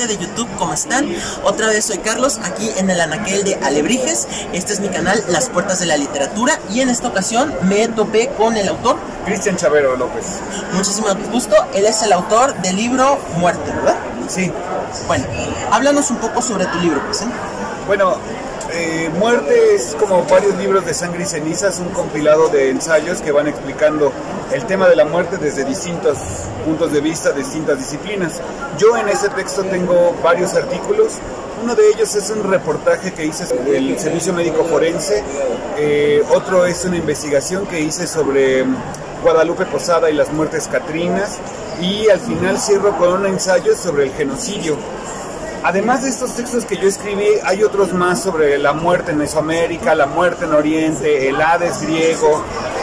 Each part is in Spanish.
de YouTube, ¿cómo están? Otra vez soy Carlos, aquí en el anaquel de Alebrijes. Este es mi canal, Las Puertas de la Literatura, y en esta ocasión me topé con el autor Cristian Chavero López. Muchísimo gusto, él es el autor del libro Muerte, ¿verdad? Sí. Bueno, háblanos un poco sobre tu libro, pues, ¿eh? Bueno, Muerte es como varios libros de Sangre y Cenizas, un compilado de ensayos que van explicando el tema de la muerte desde distintos puntos de vista, distintas disciplinas. Yo en ese texto tengo varios artículos. Uno de ellos es un reportaje que hice sobre el servicio médico forense, otro es una investigación que hice sobre Guadalupe Posada y las muertes catrinas, y al final cierro con un ensayo sobre el genocidio. Además de estos textos que yo escribí, hay otros más sobre la muerte en Mesoamérica, la muerte en Oriente, el Hades griego.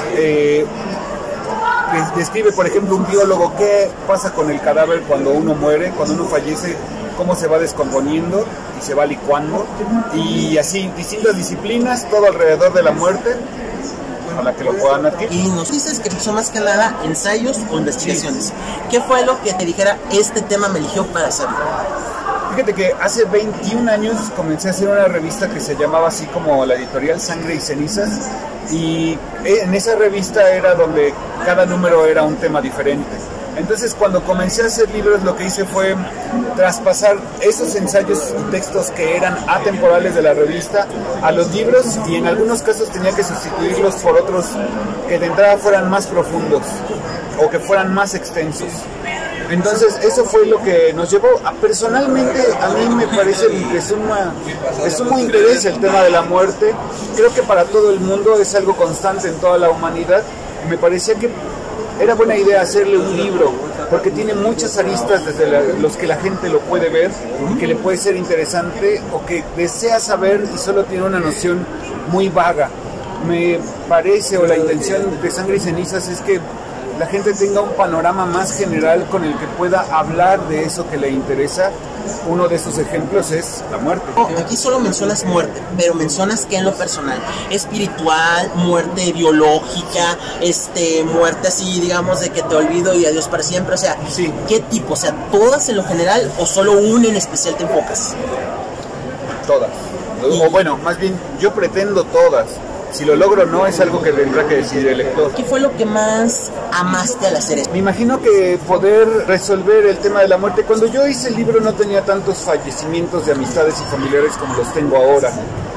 Describe, por ejemplo, un biólogo qué pasa con el cadáver cuando uno muere, cuando uno fallece, cómo se va descomponiendo y se va licuando. Y así, distintas disciplinas, todo alrededor de la muerte, a la que lo puedan adquirir. Y nos dices que son más que nada ensayos o investigaciones. Sí. ¿Qué fue lo que te dijera, este tema me eligió para hacerlo? Fíjate que hace 21 años comencé a hacer una revista que se llamaba así como la editorial Sangre y Cenizas, y en esa revista era donde cada número era un tema diferente. Entonces cuando comencé a hacer libros, lo que hice fue traspasar esos ensayos y textos que eran atemporales de la revista a los libros, y en algunos casos tenía que sustituirlos por otros que de entrada fueran más profundos o que fueran más extensos. Entonces eso fue lo que nos llevó personalmente, a mí me parece que de sumo interés el tema de la muerte. Creo que para todo el mundo es algo constante en toda la humanidad. Me parecía que era buena idea hacerle un libro, porque tiene muchas aristas desde los que la gente lo puede ver y que le puede ser interesante, o que desea saber y solo tiene una noción muy vaga. Me parece, o la intención de Sangre y Cenizas es que la gente tenga un panorama más general con el que pueda hablar de eso que le interesa. Uno de esos ejemplos es la muerte. Aquí solo mencionas muerte, pero mencionas que en lo personal, espiritual, muerte biológica, muerte así, digamos, de que te olvido y adiós para siempre, o sea, sí. ¿Qué tipo? O sea, ¿todas en lo general o solo una en especial te enfocas? Todas. O bueno, más bien, yo pretendo todas. Si lo logro o no es algo que tendrá que decidir el lector. ¿Qué fue lo que más amaste al hacer esto? Me imagino que poder resolver el tema de la muerte. Cuando yo hice el libro no tenía tantos fallecimientos de amistades y familiares como los tengo ahora,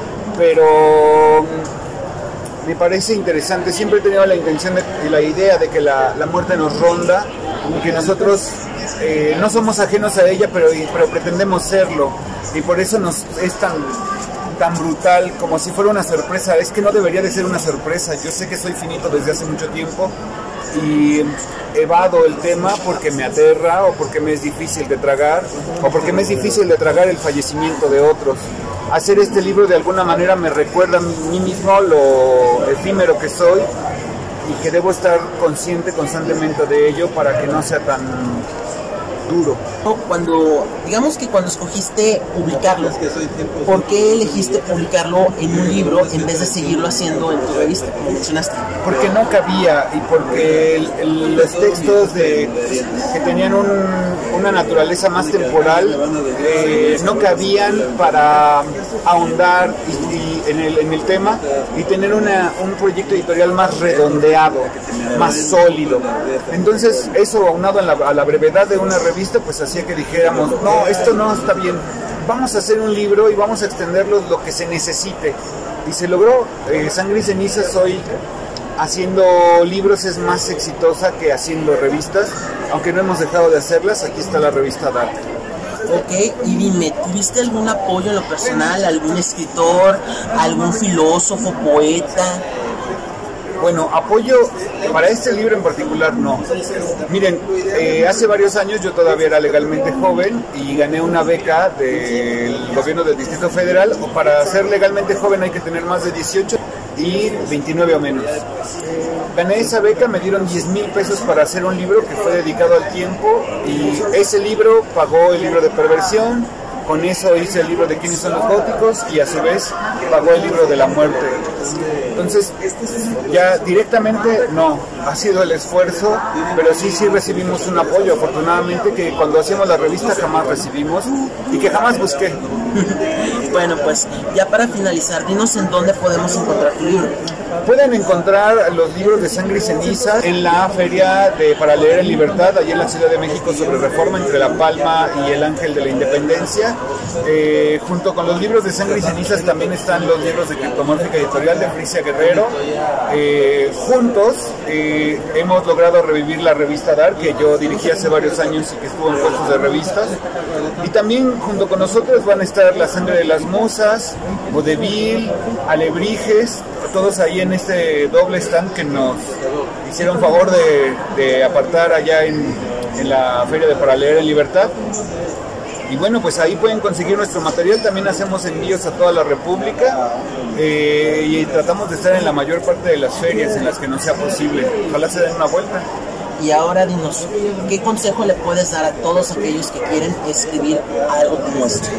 pero me parece interesante. Siempre he tenido la intención y la idea de que la muerte nos ronda y que nosotros no somos ajenos a ella, pero pretendemos serlo, y por eso es tan brutal, como si fuera una sorpresa. Es que no debería de ser una sorpresa. Yo sé que soy finito desde hace mucho tiempo y evado el tema porque me aterra, o porque me es difícil de tragar, o porque me es difícil de tragar el fallecimiento de otros. Hacer este libro de alguna manera me recuerda a mí mismo lo efímero que soy, y que debo estar consciente constantemente de ello para que no sea tan duro. Digamos que cuando escogiste publicarlo, ¿por qué elegiste publicarlo en un libro en vez de seguirlo haciendo en tu revista, como mencionaste? Porque no cabía, y porque los textos que tenían una naturaleza más temporal no cabían para ahondar en el tema y tener un proyecto editorial más redondeado, más sólido. Entonces eso, aunado a la brevedad de una revista, pues hacía que dijéramos, no, esto no está bien, vamos a hacer un libro y vamos a extenderlo lo que se necesite. Y se logró. Sangre y Cenizas hoy, haciendo libros, es más exitosa que haciendo revistas, aunque no hemos dejado de hacerlas. Aquí está la revista Dark. Ok, y dime, ¿tuviste algún apoyo en lo personal? ¿Algún escritor? ¿Algún filósofo, poeta? Bueno, apoyo para este libro en particular no. Miren, hace varios años yo todavía era legalmente joven y gané una beca del gobierno del Distrito Federal. O para ser legalmente joven hay que tener más de 18 y 29 o menos. Gané esa beca, me dieron 10,000 pesos para hacer un libro que fue dedicado al tiempo, y ese libro pagó el libro de Perversión, con eso hice el libro de quiénes son los góticos y a su vez pagó el libro de la muerte. Entonces, ya directamente no, ha sido el esfuerzo, pero sí recibimos un apoyo, afortunadamente, que cuando hacíamos la revista jamás recibimos y que jamás busqué. Bueno, pues ya para finalizar, dinos en dónde podemos encontrar tu libro. Pueden encontrar los libros de Sangre y Ceniza en la feria para leer en libertad, allí en la Ciudad de México, sobre Reforma, entre La Palma y el Ángel de la Independencia. Junto con los libros de Sangre y Cenizas también están los libros de Criptomórfica Editorial de Frisia Guerrero. Juntos hemos logrado revivir la revista Dark, que yo dirigí hace varios años y que estuvo en puestos de revistas. Y también junto con nosotros van a estar La Sangre de las Musas, Vodevil, Alebrijes, todos ahí en este doble stand que nos hicieron favor de apartar allá en la feria de Para Leer en Libertad. Y bueno, pues ahí pueden conseguir nuestro material. También hacemos envíos a toda la República y tratamos de estar en la mayor parte de las ferias en las que nos sea posible. Ojalá se den una vuelta. Y ahora dinos, ¿qué consejo le puedes dar a todos aquellos que quieren escribir algo como esto?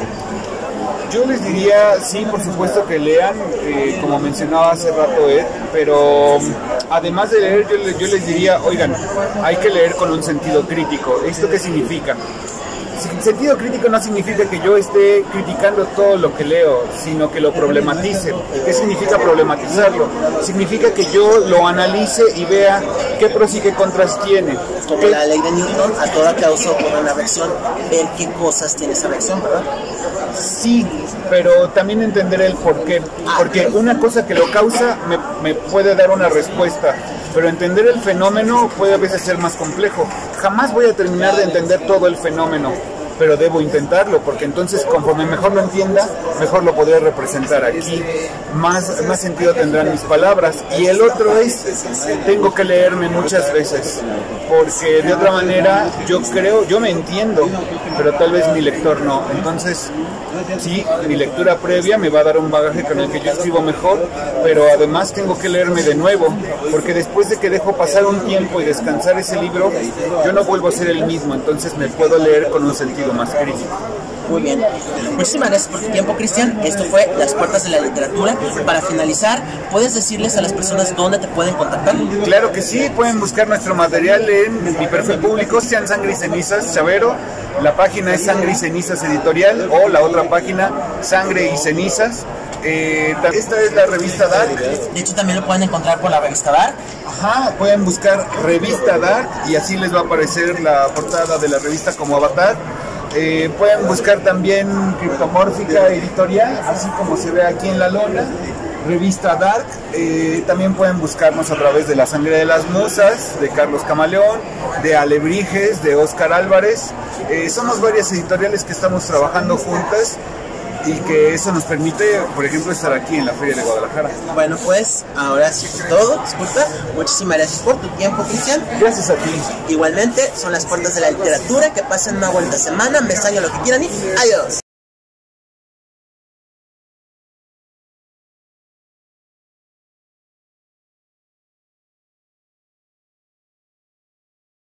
Yo les diría, sí, por supuesto que lean, como mencionaba hace rato Ed, pero además de leer, yo les diría, oigan, hay que leer con un sentido crítico. ¿Esto qué significa? Sentido crítico no significa que yo esté criticando todo lo que leo, sino que lo problematice. ¿Y qué significa problematizarlo? Significa que yo lo analice y vea qué pros y qué contras tiene. Como la ley de Newton, a toda causa ocurre una reacción, ver qué cosas tiene esa reacción, ¿verdad? Sí, pero también entender el por qué. Porque una cosa que lo causa me puede dar una respuesta, pero entender el fenómeno puede a veces ser más complejo. Jamás voy a terminar de entender todo el fenómeno, pero debo intentarlo, porque entonces conforme mejor lo entienda, mejor lo podré representar aquí, más sentido tendrán mis palabras. Y el otro es, tengo que leerme muchas veces, porque de otra manera yo me entiendo, pero tal vez mi lector no. Entonces, sí, mi lectura previa me va a dar un bagaje con el que yo escribo mejor, pero además tengo que leerme de nuevo, porque después de que dejo pasar un tiempo y descansar ese libro, yo no vuelvo a ser el mismo, entonces me puedo leer con un sentido más crítico. Muy bien. Muchísimas gracias por tu tiempo, Cristian. Esto fue Las Puertas de la Literatura. Para finalizar, ¿puedes decirles a las personas dónde te pueden contactar? Claro que sí, pueden buscar nuestro material en mi perfil público, sean Sangre y Cenizas Chavero. La página es Sangre y Cenizas Editorial, o la otra página, Sangre y Cenizas. Esta es la revista Dark. De hecho, también lo pueden encontrar por la revista Dark. Ajá, pueden buscar revista Dark y así les va a aparecer la portada de la revista como avatar. Pueden buscar también Criptomórfica Editorial, así como se ve aquí en la lona, revista Dark. También pueden buscarnos a través de La Sangre de las Musas, de Carlos Camaleón, de Alebrijes, de Óscar Álvarez. Somos varias editoriales que estamos trabajando juntas y que eso nos permite, por ejemplo, estar aquí en la Feria de Guadalajara. Bueno, pues ahora sí es todo. Disculpa. Muchísimas gracias por tu tiempo, Cristian. Gracias a ti. Igualmente, son Las Puertas de la Literatura. Que pasen una buena semana, me extraño lo que quieran y adiós.